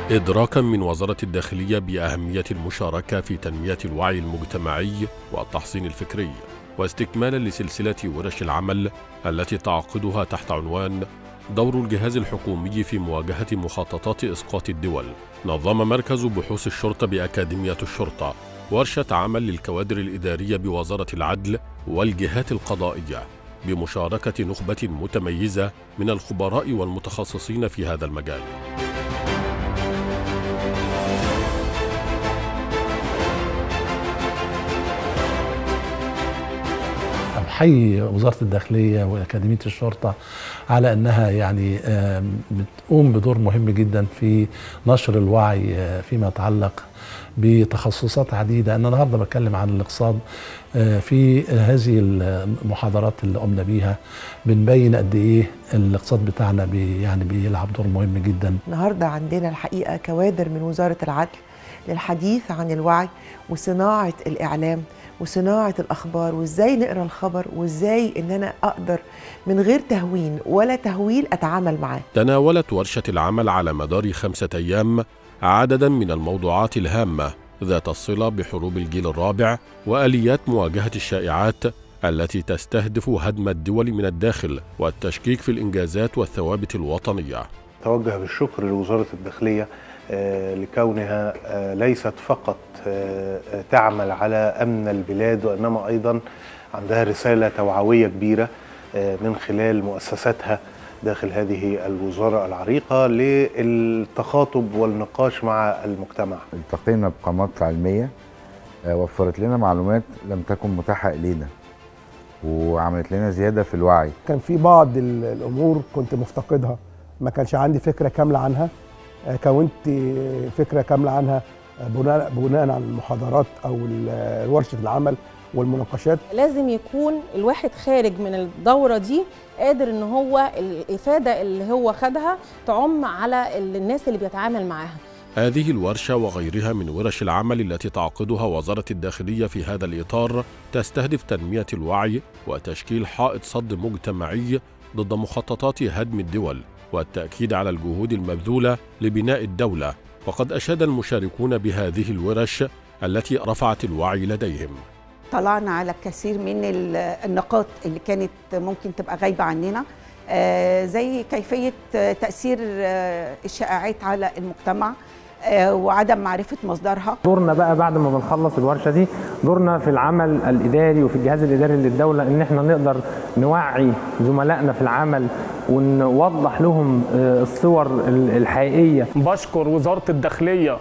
إدراكا من وزارة الداخلية بأهمية المشاركة في تنمية الوعي المجتمعي والتحصين الفكري، واستكمالا لسلسلة ورش العمل التي تعقدها تحت عنوان دور الجهاز الحكومي في مواجهة مخططات إسقاط الدول، نظم مركز بحوث الشرطة بأكاديمية الشرطة ورشة عمل للكوادر الإدارية بوزارة العدل والجهات القضائية بمشاركة نخبة متميزة من الخبراء والمتخصصين في هذا المجال. أحيي وزارة الداخلية وأكاديمية الشرطة على أنها بتقوم بدور مهم جدا في نشر الوعي فيما يتعلق بتخصصات عديدة. أنا النهاردة بتكلم عن الاقتصاد. في هذه المحاضرات اللي قمنا بيها بنبين قد إيه الاقتصاد بتاعنا بيلعب دور مهم جدا. النهاردة عندنا الحقيقة كوادر من وزارة العدل للحديث عن الوعي وصناعة الإعلام وصناعة الأخبار، وإزاي نقرأ الخبر، وإزاي إن أنا أقدر من غير تهوين ولا تهويل أتعامل معاه. تناولت ورشة العمل على مدار 5 أيام عددا من الموضوعات الهامة ذات الصلة بحروب الجيل الرابع وآليات مواجهة الشائعات التي تستهدف هدم الدول من الداخل والتشكيك في الإنجازات والثوابت الوطنية. توجه بالشكر لوزارة الداخلية لكونها ليست فقط تعمل على أمن البلاد، وإنما أيضا عندها رسالة توعوية كبيرة من خلال مؤسساتها داخل هذه الوزارة العريقة للتخاطب والنقاش مع المجتمع. التقينا بقامات علمية وفرت لنا معلومات لم تكن متاحة إلينا وعملت لنا زيادة في الوعي. كان في بعض الأمور كنت مفتقدها، ما كانش عندي فكرة كاملة عنها، كونت فكرة كاملة عنها بناء على المحاضرات أو ورشة العمل والمناقشات. لازم يكون الواحد خارج من الدورة دي قادر ان هو الإفادة اللي هو خدها تعم على الناس اللي بيتعامل معاها. هذه الورشة وغيرها من ورش العمل التي تعقدها وزارة الداخلية في هذا الإطار تستهدف تنمية الوعي وتشكيل حائط صد مجتمعي ضد مخططات هدم الدول والتأكيد على الجهود المبذولة لبناء الدولة. وقد أشاد المشاركون بهذه الورش التي رفعت الوعي لديهم. طلعنا على كثير من النقاط اللي كانت ممكن تبقى غايبة عننا، زي كيفية تأثير الشائعات على المجتمع وعدم معرفة مصدرها. دورنا بقى بعد ما بنخلص الورشة دي، دورنا في العمل الإداري وفي الجهاز الإداري للدولة إن احنا نقدر نوعي زملائنا في العمل ونوضح لهم الصور الحقيقية. بشكر وزارة الداخلية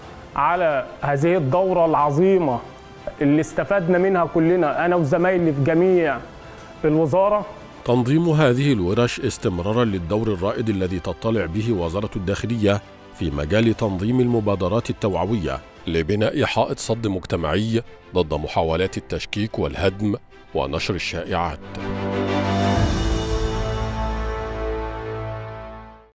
على هذه الدورة العظيمة اللي استفدنا منها كلنا أنا وزمايلي في جميع الوزارة. تنظيم هذه الورش استمرارا للدور الرائد الذي تطلع به وزارة الداخلية في مجال تنظيم المبادرات التوعوية لبناء حائط صد مجتمعي ضد محاولات التشكيك والهدم ونشر الشائعات.